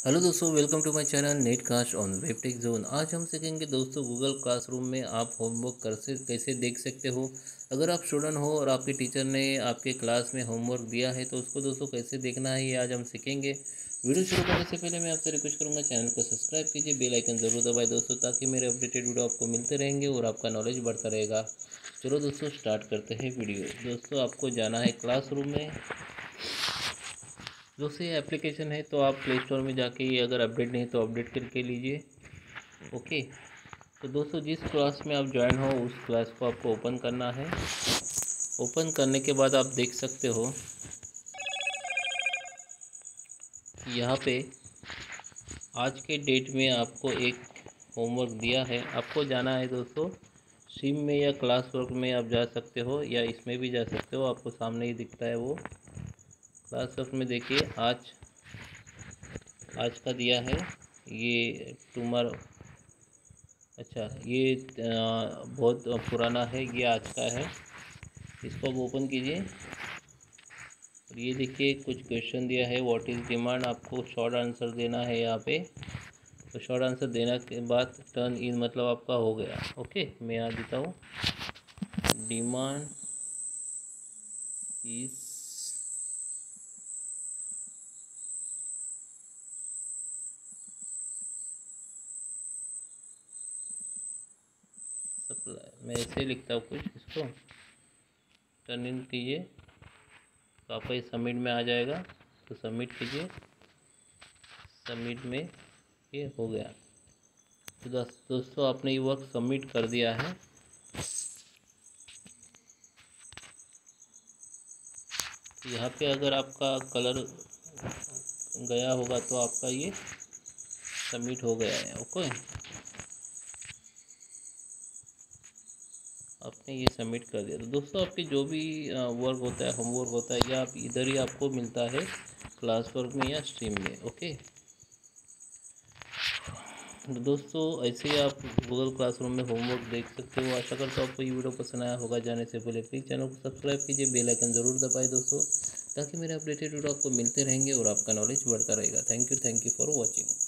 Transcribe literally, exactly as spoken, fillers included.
Hello दोस्तों, welcome to my channel net cast on web tech zone. आज हम सीखेंगे दोस्तों गूगल क्लासरूम में आप होमवर्क कैसे कैसे देख सकते हो। अगर आप स्टूडेंट हो और आपके टीचर ने आपके क्लास में होमवर्क दिया है तो उसको दोस्तों कैसे देखना है, ये आज हम सीखेंगे। वीडियो शुरू करने से पहले मैं आपसे रिक्वेस्ट करूंगा, चैनल को सब्सक्राइब कीजिए, बेल आइकन ज़रूर दबाए दोस्तों, ताकि मेरे अपडेटेड वीडियो आपको मिलते रहेंगे और आपका नॉलेज बढ़ता रहेगा। चलो दोस्तों स्टार्ट करते हैं वीडियो। दोस्तों आपको जाना है क्लासरूम में। दोस्तों ये एप्लीकेशन है तो आप प्ले स्टोर में जाके, ये अगर अपडेट नहीं तो अपडेट करके लीजिए। ओके, तो दोस्तों जिस क्लास में आप ज्वाइन हो उस क्लास को आपको ओपन करना है। ओपन करने के बाद आप देख सकते हो यहाँ पे आज के डेट में आपको एक होमवर्क दिया है। आपको जाना है दोस्तों स्ट्रीम में या क्लास वर्क में, आप जा सकते हो या इसमें भी जा सकते हो। आपको सामने ही दिखता है वो क्लास वर्क में। देखिए आज आज का दिया है ये टुमारो। अच्छा ये आ, बहुत पुराना है, ये आज का है। इसको आप ओपन कीजिए और ये देखिए कुछ क्वेश्चन दिया है। व्हाट इज़ डिमांड, आपको शॉर्ट आंसर देना है यहाँ पे। तो शॉर्ट आंसर देने के बाद टर्न इन मतलब आपका हो गया। ओके, मैं यहाँ देता हूँ डिमांड इज सप्लाई। मैं ऐसे लिखता हूँ कुछ, इसको टर्न इन कीजिए तो आपका ये सबमिट में आ जाएगा। तो सबमिट कीजिए, सबमिट में ये हो गया। तो दोस्तों आपने ये वर्क सबमिट कर दिया है। यहाँ पे अगर आपका कलर गया होगा तो आपका ये सबमिट हो गया है। ओके, आपने ये सबमिट कर दिया। तो दोस्तों आपके जो भी वर्क होता है, होमवर्क होता है, या आप इधर ही आपको मिलता है क्लास वर्क में या स्ट्रीम में। ओके, तो दोस्तों ऐसे ही आप गूगल क्लासरूम में होमवर्क देख सकते हो। आशा करता हूँ आपको ये वीडियो पसंद आया होगा। जाने से पहले प्लीज़ चैनल को सब्सक्राइब कीजिए, बेल आइकन ज़रूर दबाएं दोस्तों, ताकि मेरे अपडेटेड वीडियो आपको मिलते रहेंगे और आपका नॉलेज बढ़ता रहेगा। Thank you thank you for watching.